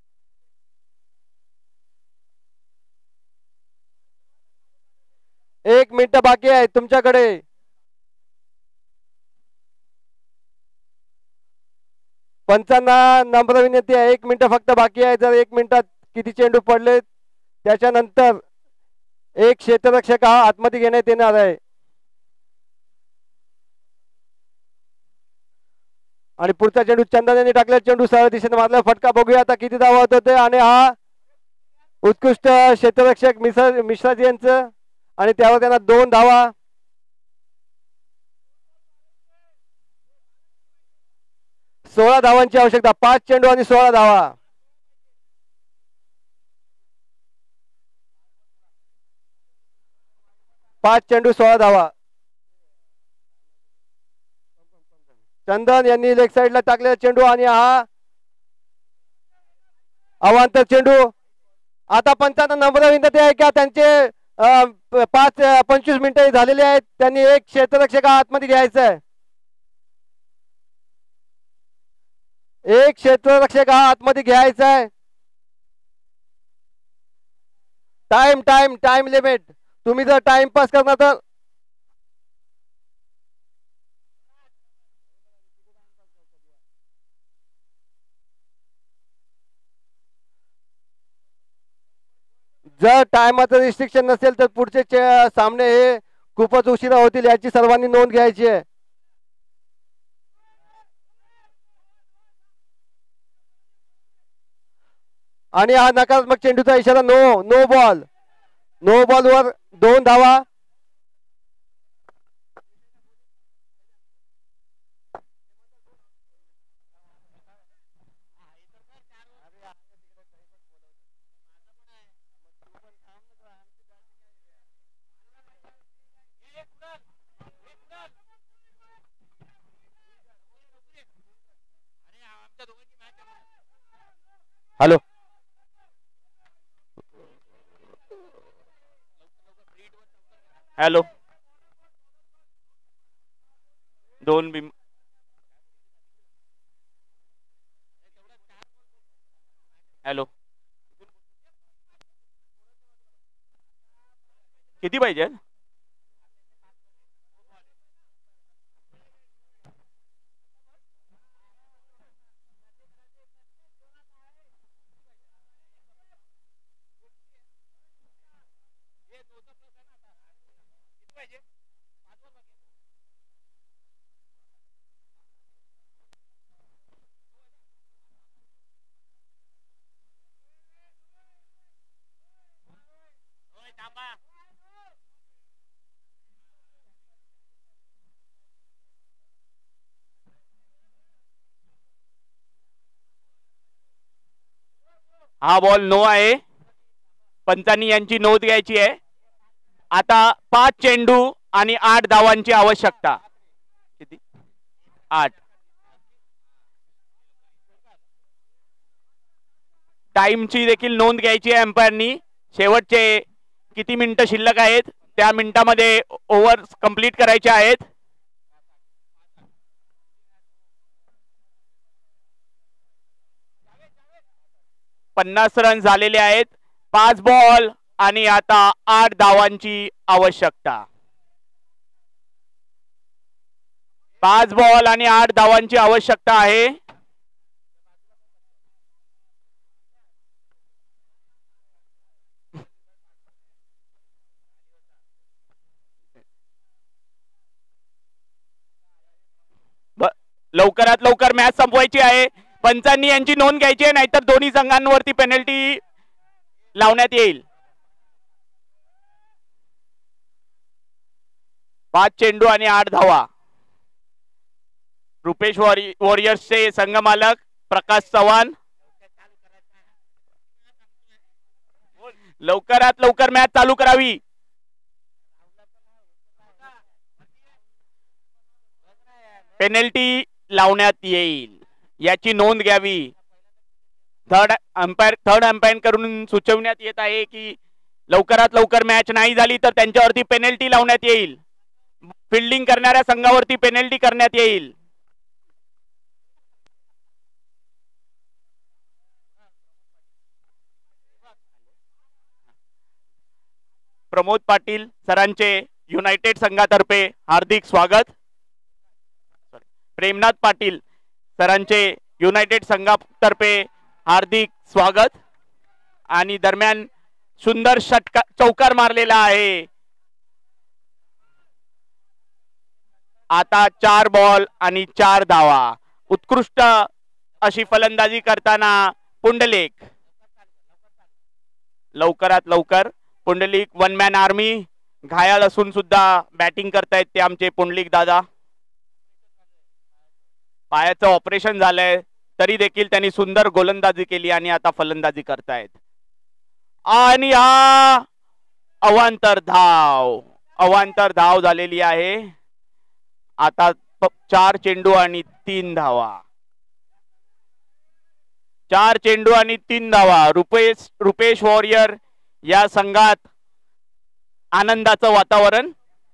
एक मिनिट बाकी आहे तुमच्याकडे. पंचांना नम्र विनंती आहे, 1 मिनिट फक्त बाकी आहे. जर 1 मिनिटात किती चेंडू पडले त्याच्यानंतर एक क्षेत्ररक्षक हा आतमध्ये घेण्यात येणार आहे. आणि पुढचा चेंडू चंदन यांनी टाकला. चेंडू सरळ दिशेने मारला. फटका बघूया आता किती धावा होत होते. आणि हा उत्कृष्ट क्षेत्ररक्षक मिश्राजी यांचं, आणि त्यावर त्यांना 2 धावा. सोळा धावांची आवश्यकता. 5 चेंडू आणि 16 धावा. पाच चेंडू 16 धावा. चंदन यांनी लेग साइडला टाकलेला चेंडू आणि हा अवांतर चेंडू. आता पंचांना नम्र विनंती आहे का त्यांचे 25 मिनिटं झालेले आहेत. त्यांनी एक क्षेत्ररक्षक आतमध्ये घ्यायचा आहे. एक क्षेत्ररक्षक हा आतमध्ये घ्यायचा आहे. Time time time limit. तुम्ही जर टाइम पास करणार तर जर टायमाचं रिस्ट्रिक्शन नसेल तर पुढचे सामने हे खूपच उशिरा होतील, याची सर्वांनी नोंद घ्यायची आहे. आणि हा नकारात्मक चेंडूचा इशारा. No no ball. नो बॉलवर 2 धावा. हॅलो, हॅलो, 2 बिम. हॅलो, किती पाहिजे? हा बॉल नो आहे. पंचांनी यांची नोंद घ्यायची आहे. आता 5 चेंडू आणि 8 धावांची आवश्यकता. किती? 8. टाइमची देखील नोंद घ्यायची आहे अंपायरनी. शेवटचे किती मिनिटं शिल्लक आहेत त्या मिनिटामध्ये ओव्हर कंप्लीट करायचे आहेत. पन्नास रन झालेले आहेत. 5 बॉल आणि आता 8 धावांची आवश्यकता. 5 बॉल आणि 8 धावांची आवश्यकता आहे. लवकरात लवकर मॅच संपवायची आहे. पंचांनी यांची नोंद घ्यायची आहे, नाहीतर दोन्ही संघांवरती पेनल्टी लावण्यात येईल. 5 चेंडू आणि 8 धावा. रुपेश वॉरियर्सचे संघ मालक प्रकाश चव्हाण, लवकरात लवकर मॅच चालू करावी. पेनल्टी लावण्यात येईल याची नोंद घ्यावी. थर्ड अंपायर करून सुचवण्यात येत आहे की लवकरात लवकर मॅच नाही झाली तर त्यांच्यावरती पेनल्टी लावण्यात येईल. फिल्डिंग करणाऱ्या संघावरती पेनल्टी करण्यात येईल. प्रमोद पाटील सरांचे युनायटेड संघातर्फे हार्दिक स्वागत. प्रेमनाथ पाटील सरांचे युनायटेड संघातर्फे हार्दिक स्वागत. आणि दरम्यान सुंदर चौकार मारलेला आहे. आता 4 बॉल आणि 4 धावा. उत्कृष्ट अशी फलंदाजी करताना पुंडलिक. लवकरात लवकर पुंडलिक 1 मॅन आर्मी. घायाळ असून सुद्धा बॅटिंग करतायत ते आमचे पुंडलिक दादा. पायाचं ऑपरेशन झालंय तरी देखील त्यांनी सुंदर गोलंदाजी केली आणि आता फलंदाजी करतायत. आणि हा अवांतर धाव झालेली आहे. आता 4 चेंडू आणि 3 धावा. 4 चेंडू आणि 3 धावा. रुपेश वॉरियर या संघात आनंदाचं वातावरण.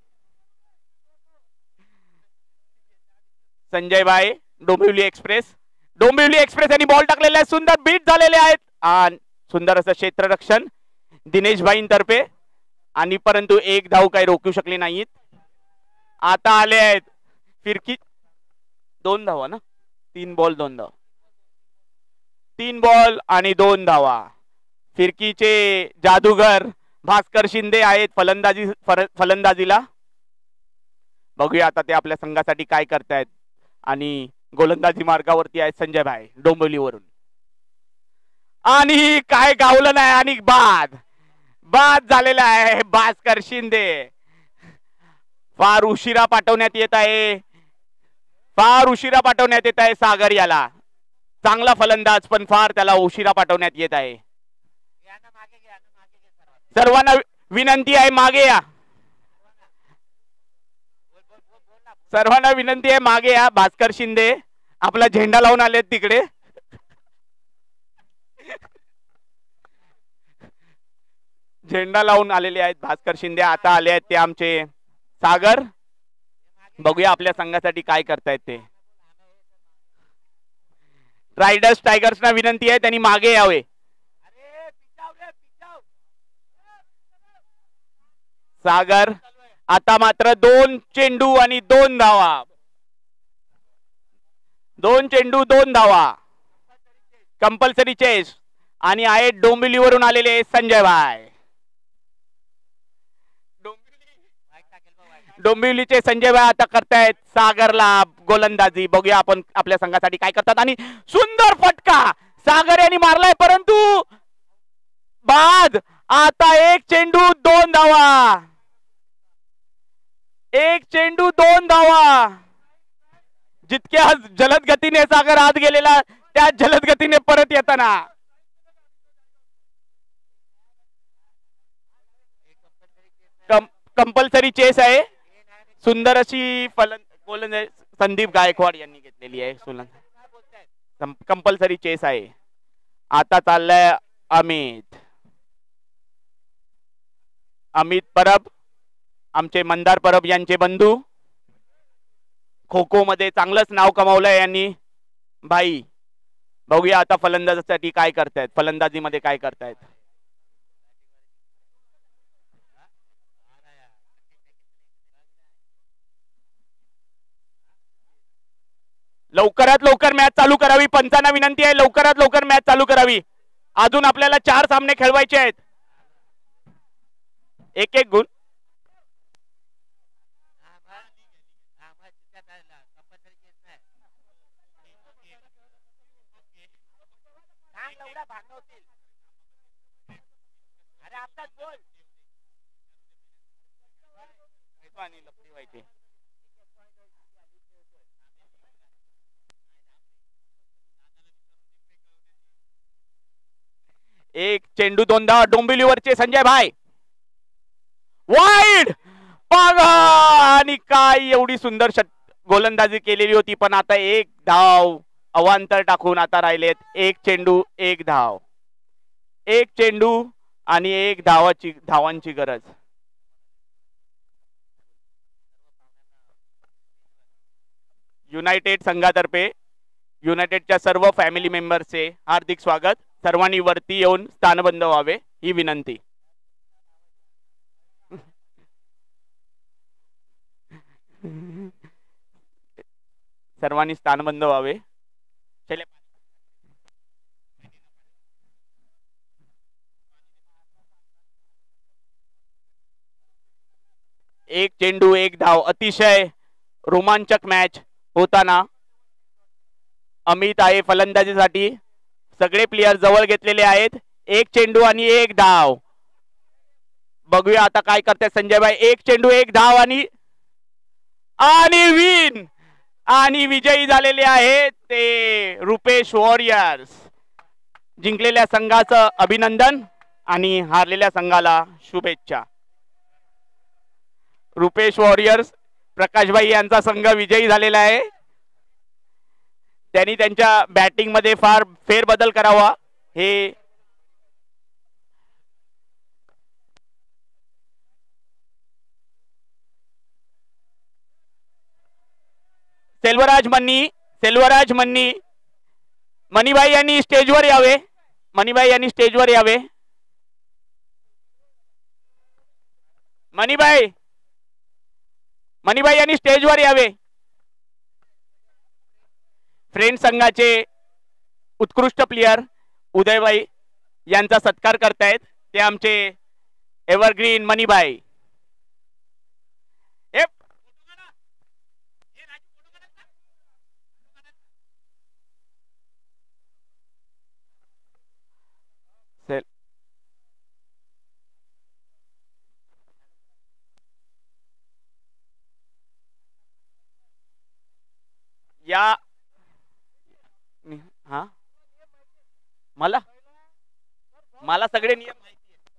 संजय भाई डोंबिवली एक्सप्रेस यांनी बॉल टाकलेला आहे. सुंदर बीट झालेले आहेत आणि सुंदर असं क्षेत्ररक्षण दिनेश भाईंतर्फे. आणि परंतु 1 धाव काही रोखू शकले नाहीत. आता आले आहेत फिरकी 2 धावा ना. 3 बॉल 2 धावा. 3 बॉल आणि 2 धावा. फिरकीचे जादूगर भास्कर शिंदे आहेत फलंदाजीला. बघूया आता ते आपल्या संघासाठी काय करतायत. आणि गोलंदाजी मार्गावरती आहेत संजय भाई डोंबिवलीवरून. आणि काय गावलं नाही आणि बाद झालेला आहे. भास्कर शिंदे फार उशिरा पाठवण्यात येत आहे. फार उशिरा पाठवण्यात येत आहे सागर याला. चांगला फलंदाज पण फार त्याला उशिरा पाठवण्यात येत आहे. सर्वांना विनंती आहे मागे या. सर्वांना विनंती आहे मागे या. भास्कर शिंदे आपला झेंडा लावून आलेत तिकडे. झेंडा लावून आलेले आहेत भास्कर शिंदे. आता आले आहेत ते आमचे सागर. बघूया आपल्या संघासाठी काय करतायत ते. रायडर्स टायगर्सना विनंती आहे त्यांनी मागे यावे. सागर आता मात्र 2 चेंडू आणि 2 धावा. 2 चेंडू 2 धावा. कंपल्सरी चेस आणि आहेत डोंबिवलीवरून आलेले संजय भाई. डोंबिवलीचे संजय भाई आता करतायत सागरला गोलंदाजी. बघूया आपण आपल्या संघासाठी काय करतात. आणि सुंदर फटका सागर यांनी मारलाय परंतु बाद. आता 1 चेंडू 2 धावा. 1 चेंडू 2 धावा. जितक्या जलद गतीने सागर आत गेलेला त्या जलद गतीने परत येताना कंपल्सरी चेस आहे. सुंदर अशी गोलंदाज संदीप गायकवाड यांनी घेतलेली आहे. कंपल्सरी चेस आहे. आता चाललंय अमित परब, आमचे मंदार परब यांचे बंधू. खो खो मध्ये चांगलंच नाव कमावलंय यांनी भाई. बघूया आता फलंदाजासाठी काय करतायत, फलंदाजीमध्ये काय करतायत. लवकरात लवकर मॅच चालू करावी. पंचांना विनंती आहे लवकरात लवकर मॅच चालू करावी. अजून आपल्याला 4 सामने खेळवायचे आहेत. एक एक गुण. एक चेंडू 2 धावा. डोंबिवलीवरचे संजय भाई वाईड बघा. आणि काय एवढी सुंदर गोलंदाजी केलेली होती पण आता 1 धाव अवांतर टाकून आता राहिलेत 1 चेंडू 1 धाव. 1 चेंडू आणि 1 धावांची गरज. युनायटेड संघातर्फे युनायटेडच्या सर्व फॅमिली मेंबर्सचे हार्दिक स्वागत. सर्वांनी वरती येऊन स्थानबंद व्हावे ही विनंती. सर्वांनी स्थानबंद व्हावे. एक चेंडू 1 धाव. अतिशय रोमांचक मॅच होताना अमित आहे फलंदाजीसाठी. सगळे प्लेयर जवळ घेतलेले आहेत. 1 चेंडू आणि 1 धाव. बघूया आता काय करतात संजय भाई. 1 चेंडू 1 धाव आणि विन आणि विजयी झालेले आहेत ते रुपेश वॉरियर्स. जिंकलेल्या संघाचं अभिनंदन आणि हारलेल्या संघाला शुभेच्छा. रुपेश वॉरियर्स प्रकाशभाई यांचा संघ विजयी झालेला आहे. त्यांनी त्यांच्या बॅटिंग मध्ये फार फेरबदल करावा. हे सेल्वराज मन्नी मणिभाई यांनी स्टेजवर यावे. मणिभाई यांनी स्टेजवर यावे. मणिभाई यांनी स्टेजवर यावे. फ्रेंड संघाचे उत्कृष्ट प्लेयर उदयभाई यांचा सत्कार करतायत ते आमचे एव्हरग्रीन मणिभाई. मला मला सगळे नियम माहिती आहेत.